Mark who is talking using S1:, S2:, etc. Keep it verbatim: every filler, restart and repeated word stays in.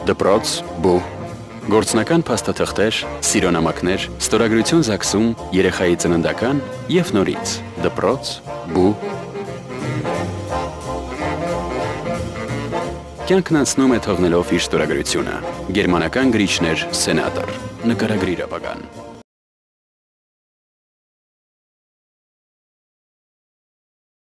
S1: դպրոց, բու, գործնական փաստաթղթեր, սիրոնամակներ, ստորագրություն ԶԱԳՍ-ում, երեխայի ծննդական և նորից, դպրոց, բու։ Կյանքն անցնում է թողնելով իր ստորագրությունը, գերմանական գրիչներ սենատոր, նկարագրիր ապագան։